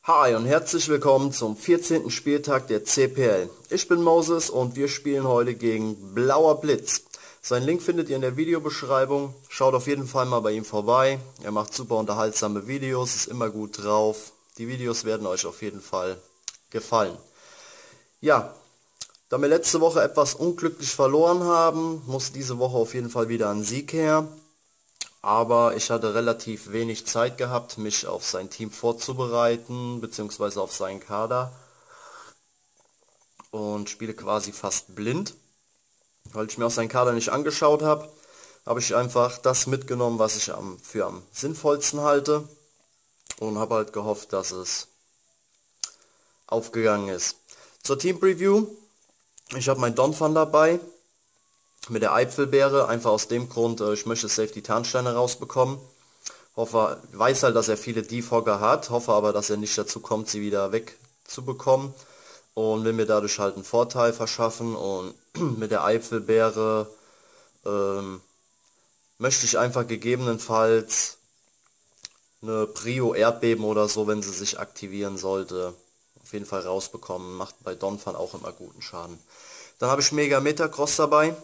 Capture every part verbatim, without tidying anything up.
Hi und herzlich willkommen zum vierzehnten Spieltag der C P L. Ich bin Moses und wir spielen heute gegen Blauer Blitz. Seinen Link findet ihr in der Videobeschreibung. Schaut auf jeden Fall mal bei ihm vorbei. Er macht super unterhaltsame Videos, ist immer gut drauf. Die Videos werden euch auf jeden Fall gefallen. Ja, da wir letzte Woche etwas unglücklich verloren haben, muss diese Woche auf jeden Fall wieder ein Sieg her. Aber ich hatte relativ wenig Zeit gehabt, mich auf sein Team vorzubereiten, beziehungsweise auf seinen Kader. Und spiele quasi fast blind. Weil ich mir auch seinen Kader nicht angeschaut habe, habe ich einfach das mitgenommen, was ich am, für am sinnvollsten halte. Und habe halt gehofft, dass es aufgegangen ist. Zur Team Preview. Ich habe meinen Donphan dabei. Mit der Eipfelbeere, einfach aus dem Grund, äh, ich möchte safe die Tarnsteine rausbekommen. Hoffe, weiß halt, dass er viele Defogger hat, hoffe aber, dass er nicht dazu kommt, sie wieder wegzubekommen. Und will mir dadurch halt einen Vorteil verschaffen. Und mit der Eipfelbeere ähm, möchte ich einfach gegebenenfalls eine Prio Erdbeben oder so, wenn sie sich aktivieren sollte, auf jeden Fall rausbekommen. Macht bei Donphan auch immer guten Schaden. Dann habe ich Mega Metacross dabei.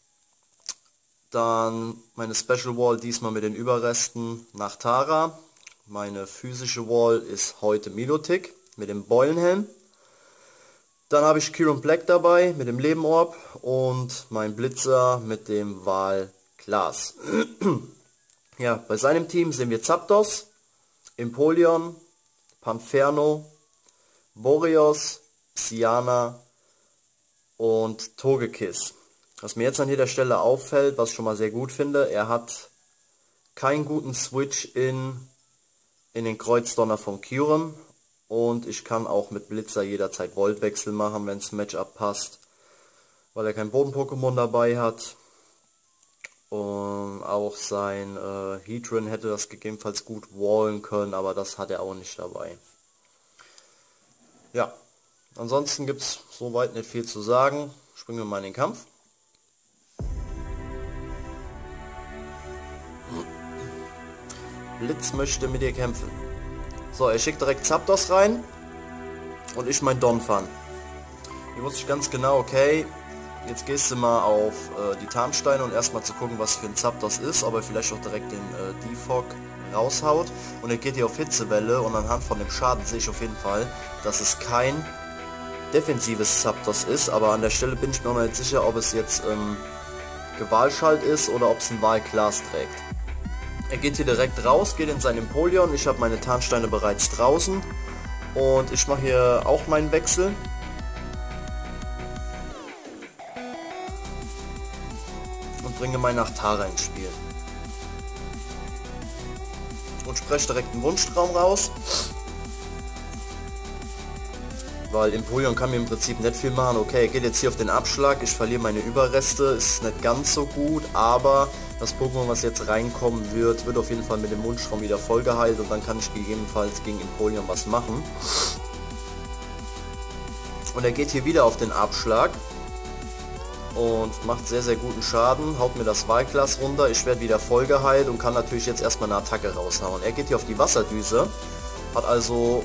Dann meine Special Wall diesmal mit den Überresten nach Tara. Meine physische Wall ist heute Milotic mit dem Beulenhelm. Dann habe ich Kiron Black dabei mit dem Lebenorb und mein Blitzer mit dem Wal Glas. Ja, bei seinem Team sehen wir Zapdos, Empoleon, Panferno, Boreos, Psyana und Togekiss. Was mir jetzt an jeder Stelle auffällt, was ich schon mal sehr gut finde, er hat keinen guten Switch in, in den Kreuzdonner von Kyurem. Und ich kann auch mit Blitzer jederzeit Voltwechsel machen, wenn das Matchup passt. Weil er kein Boden-Pokémon dabei hat. Und auch sein äh, Heatran hätte das gegebenenfalls gut wallen können, aber das hat er auch nicht dabei. Ja, ansonsten gibt es soweit nicht viel zu sagen. Springen wir mal in den Kampf. Blitz möchte mit dir kämpfen. So, er schickt direkt Zapdos rein. Und ich mein Donphan. Hier wusste ich ganz genau, okay, jetzt gehst du mal auf äh, die Tarnsteine und erstmal zu gucken, was für ein Zapdos ist, ob er vielleicht auch direkt den äh, Defog raushaut. Und er geht hier auf Hitzewelle und anhand von dem Schaden sehe ich auf jeden Fall, dass es kein defensives Zapdos ist, aber an der Stelle bin ich mir noch nicht sicher, ob es jetzt ähm, Gewaltschalt ist oder ob es ein Wahlglas trägt. Er geht hier direkt raus, geht in sein Empoleon, ich habe meine Tarnsteine bereits draußen und ich mache hier auch meinen Wechsel. Und bringe meinen Nachtara ins Spiel. Und spreche direkt einen Wunschtraum raus. Weil Empoleon kann mir im Prinzip nicht viel machen. Okay, er geht jetzt hier auf den Abschlag, ich verliere meine Überreste, ist nicht ganz so gut, aber das Pokémon, was jetzt reinkommen wird, wird auf jeden Fall mit dem Wunschtraum wieder voll geheilt und dann kann ich gegebenenfalls gegen Empoleon was machen. Und er geht hier wieder auf den Abschlag und macht sehr, sehr guten Schaden, haut mir das Wahlglas runter, ich werde wieder voll geheilt und kann natürlich jetzt erstmal eine Attacke raushauen. Er geht hier auf die Wasserdüse, hat also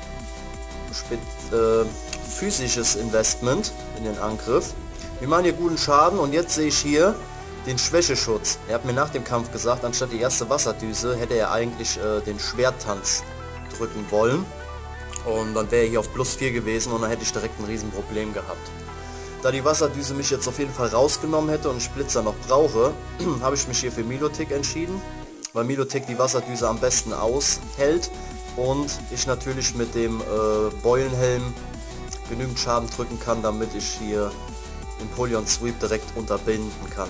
Äh, physisches Investment in den Angriff. Wir machen hier guten Schaden und jetzt sehe ich hier den Schwächeschutz. Er hat mir nach dem Kampf gesagt, anstatt die erste Wasserdüse hätte er eigentlich äh, den Schwerttanz drücken wollen. Und dann wäre er hier auf plus vier gewesen und dann hätte ich direkt ein Riesenproblem gehabt. Da die Wasserdüse mich jetzt auf jeden Fall rausgenommen hätte und ich Blitzer noch brauche, habe ich mich hier für Milotic entschieden. Weil Milotic die Wasserdüse am besten aushält. Und ich natürlich mit dem äh, Beulenhelm genügend Schaden drücken kann, damit ich hier Empoleon Sweep direkt unterbinden kann.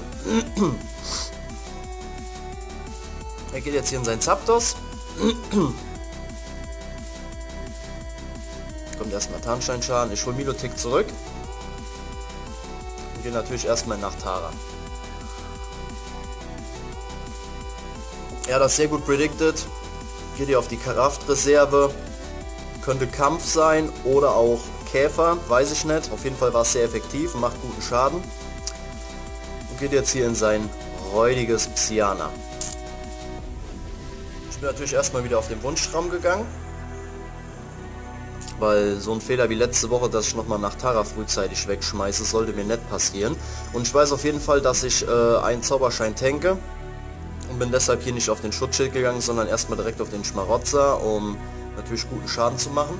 Er geht jetzt hier in sein Zapdos. Kommt erstmal Tarnsteinschaden. Ich hole Milotic zurück. Und gehe natürlich erstmal nach Tara. Er hat das sehr gut predicted. Geht hier auf die Kraftreserve, könnte Kampf sein oder auch Käfer, weiß ich nicht. Auf jeden Fall war es sehr effektiv und macht guten Schaden. Und geht jetzt hier in sein räudiges Psyana. Ich bin natürlich erstmal wieder auf den Wunschtraum gegangen. Weil so ein Fehler wie letzte Woche, dass ich nochmal nach Tara frühzeitig wegschmeiße, sollte mir nicht passieren. Und ich weiß auf jeden Fall, dass ich äh, einen Zauberschein tanke. Und bin deshalb hier nicht auf den Schutzschild gegangen, sondern erstmal direkt auf den Schmarotzer, um natürlich guten Schaden zu machen.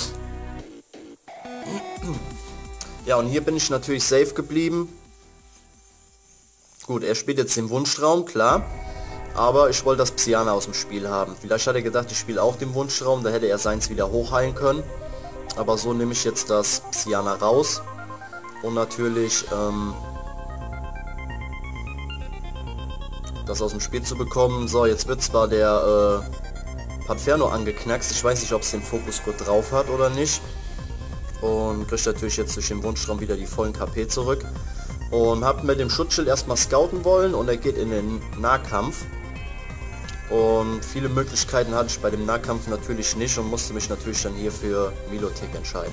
Ja, und hier bin ich natürlich safe geblieben. Gut, er spielt jetzt den Wunschtraum, klar. Aber ich wollte das Psyana aus dem Spiel haben. Vielleicht hat er gedacht, ich spiele auch den Wunschtraum, da hätte er seins wieder hochheilen können. Aber so nehme ich jetzt das Psyana raus. Und natürlich ähm, das aus dem Spiel zu bekommen. So, jetzt wird zwar der äh, Panferno angeknackst. Ich weiß nicht, ob es den Fokusgurt drauf hat oder nicht. Und kriegt natürlich jetzt durch den Wunschtraum wieder die vollen K P zurück. Und hab mit dem Schutzschild erstmal scouten wollen und er geht in den Nahkampf. Und viele Möglichkeiten hatte ich bei dem Nahkampf natürlich nicht und musste mich natürlich dann hier für Milotic entscheiden.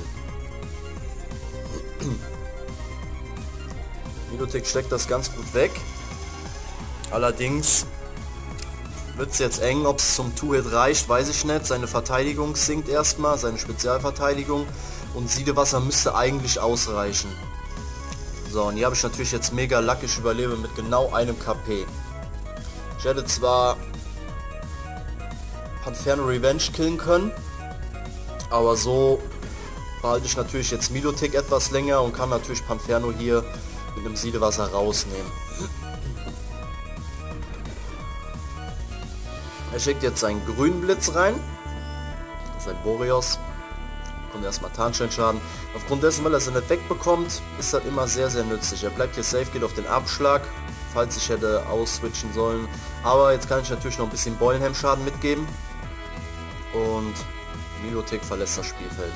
Milotic steckt das ganz gut weg. Allerdings wird es jetzt eng, ob es zum Two-Hit reicht, weiß ich nicht. Seine Verteidigung sinkt erstmal, seine Spezialverteidigung, und Siedewasser müsste eigentlich ausreichen. So, und hier habe ich natürlich jetzt mega Luck, ich überlebe mit genau einem K P. Ich hätte zwar Panferno Revenge killen können, aber so behalte ich natürlich jetzt Milotic etwas länger und kann natürlich Panferno hier mit einem Siedewasser rausnehmen. Er schickt jetzt seinen grünen Blitz rein, sein Boreos, kommt erstmal Tarnsteinschaden. Aufgrund dessen, weil er sie nicht wegbekommt, ist das immer sehr sehr nützlich. Er bleibt hier safe, geht auf den Abschlag, falls ich hätte ausswitchen sollen. Aber jetzt kann ich natürlich noch ein bisschen Beulenhelm-Schaden mitgeben. Und Milotic verlässt das Spielfeld.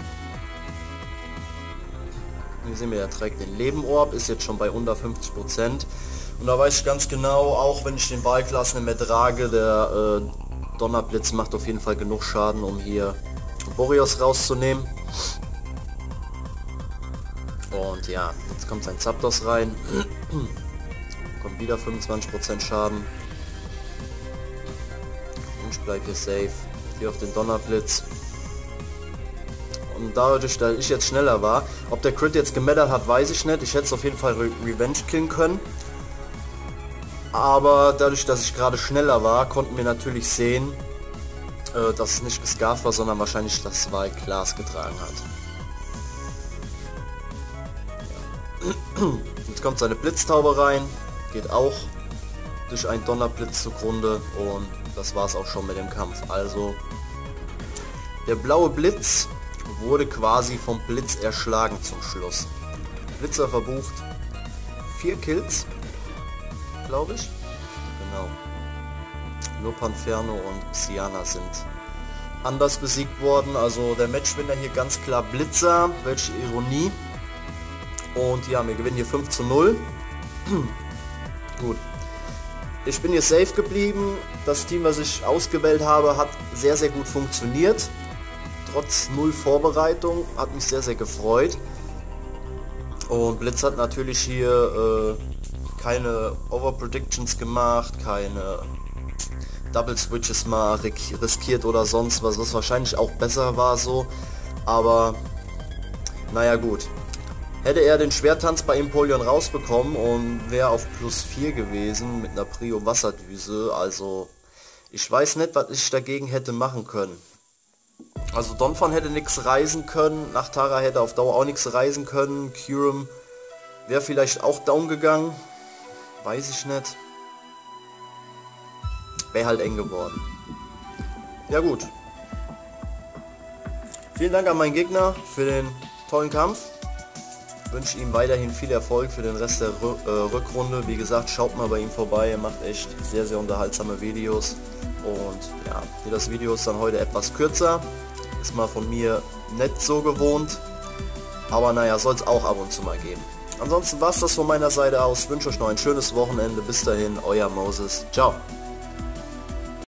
Hier sehen wir, er trägt den Lebenorb, ist jetzt schon bei unter fünfzig Prozent. Und da weiß ich ganz genau, auch wenn ich den Wahlklassen nicht mehr trage, der äh, Donnerblitz macht auf jeden Fall genug Schaden, um hier Boreos rauszunehmen. Und ja, jetzt kommt sein Zapdos rein. Kommt wieder fünfundzwanzig Prozent Schaden. Und ich bleibe hier safe. Hier auf den Donnerblitz. Und dadurch, dass ich jetzt schneller war, ob der Crit jetzt gemattert hat, weiß ich nicht. Ich hätte es auf jeden Fall Re Revenge killen können. Aber dadurch, dass ich gerade schneller war, konnten wir natürlich sehen, äh, dass es nicht gescarft war, sondern wahrscheinlich das Wahlglas getragen hat. Ja. Jetzt kommt seine Blitztaube rein, geht auch durch einen Donnerblitz zugrunde und das war es auch schon mit dem Kampf. Also der blaue Blitz wurde quasi vom Blitz erschlagen zum Schluss. Blitzer verbucht vier Kills, glaube ich. Genau. Nur Panferno und Psyana sind anders besiegt worden. Also der Matchwinner hier ganz klar Blitzer. Welche Ironie. Und ja, wir gewinnen hier fünf zu null. Gut. Ich bin hier safe geblieben. Das Team, was ich ausgewählt habe, hat sehr, sehr gut funktioniert. Trotz null Vorbereitung. Hat mich sehr, sehr gefreut. Und Blitz hat natürlich hier äh, keine Overpredictions gemacht, keine Double Switches mal riskiert oder sonst was, was wahrscheinlich auch besser war so. Aber naja gut. Hätte er den Schwertanz bei Empoleon rausbekommen und wäre auf plus vier gewesen mit einer Prio Wasserdüse, also ich weiß nicht, was ich dagegen hätte machen können. Also Donphan hätte nichts reisen können, nach Tara hätte auf Dauer auch nichts reisen können, Kyurem wäre vielleicht auch down gegangen, weiß ich nicht. Wäre halt eng geworden. Ja gut. Vielen Dank an meinen Gegner für den tollen Kampf. Ich wünsche ihm weiterhin viel Erfolg für den Rest der Rü äh, Rückrunde. Wie gesagt, schaut mal bei ihm vorbei. Er macht echt sehr, sehr unterhaltsame Videos. Und ja, hier das Video ist dann heute etwas kürzer. Ist mal von mir nicht so gewohnt. Aber naja, soll es auch ab und zu mal geben. Ansonsten war es das von meiner Seite aus. Ich wünsche euch noch ein schönes Wochenende. Bis dahin, euer Moses. Ciao.